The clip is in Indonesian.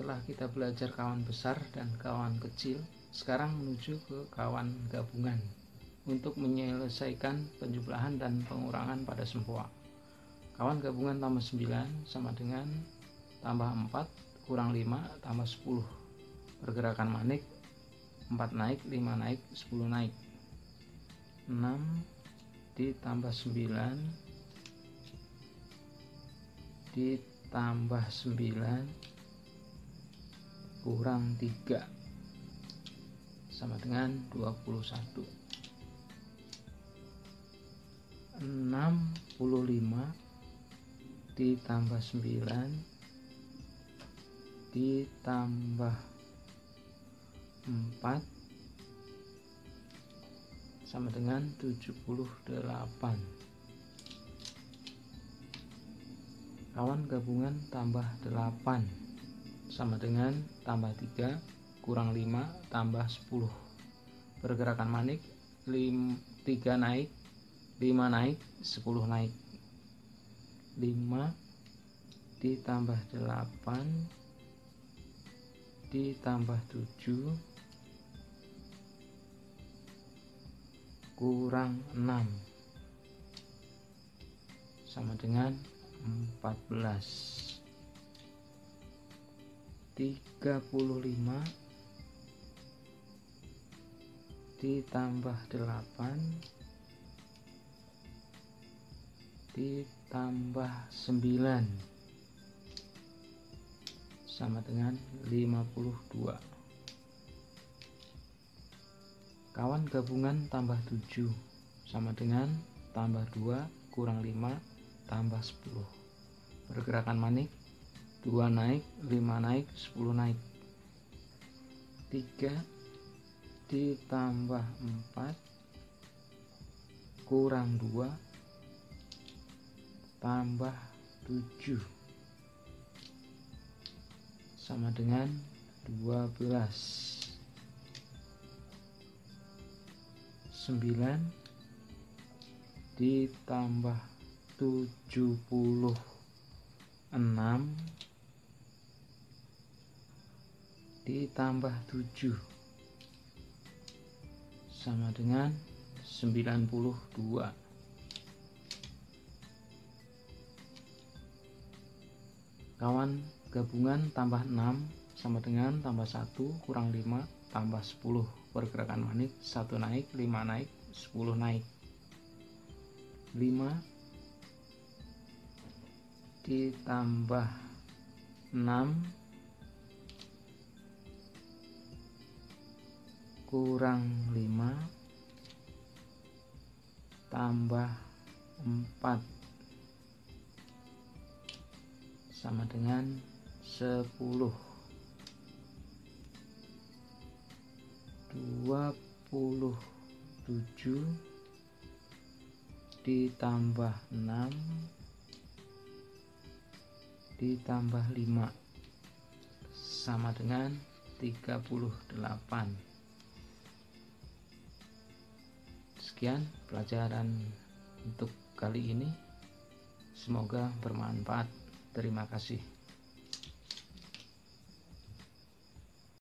setelah kita belajar kawan besar dan kawan kecil, sekarang menuju ke kawan gabungan untuk menyelesaikan penjumlahan dan pengurangan pada sempoa. Kawan gabungan tambah 9 sama dengan tambah 4 kurang 5 tambah 10. Pergerakan manik 4 naik, 5 naik, 10 naik. 6 ditambah 9 ditambah 9 kurang 3 sama dengan 21. 65 ditambah 9 ditambah 4 sama dengan 78. Kawan gabungan tambah 8 sama dengan tambah 3 kurang 5 tambah 10. Pergerakan manik 3 naik, 5 naik, 10 naik. 5 ditambah 8 ditambah 7 kurang 6 sama dengan 14. 35 ditambah 8 ditambah 9 sama dengan 52. Kawan gabungan tambah 7 sama dengan tambah 2 kurang 5 tambah 10. Pergerakan manik 2 naik, 5 naik, 10 naik. 3 ditambah 4 kurang 2 tambah 7 sama dengan 12. 9 ditambah 76 ditambah 7 sama dengan 92. Kawan gabungan tambah 6 sama dengan tambah 1 kurang 5 tambah 10. Pergerakan manik 1 naik, 5 naik, 10 naik. 5 ditambah 6 kurang 5 tambah 4 sama dengan 10. 27 ditambah 6 ditambah 5 sama dengan 38. Sekian pelajaran untuk kali ini, semoga bermanfaat. Terima kasih.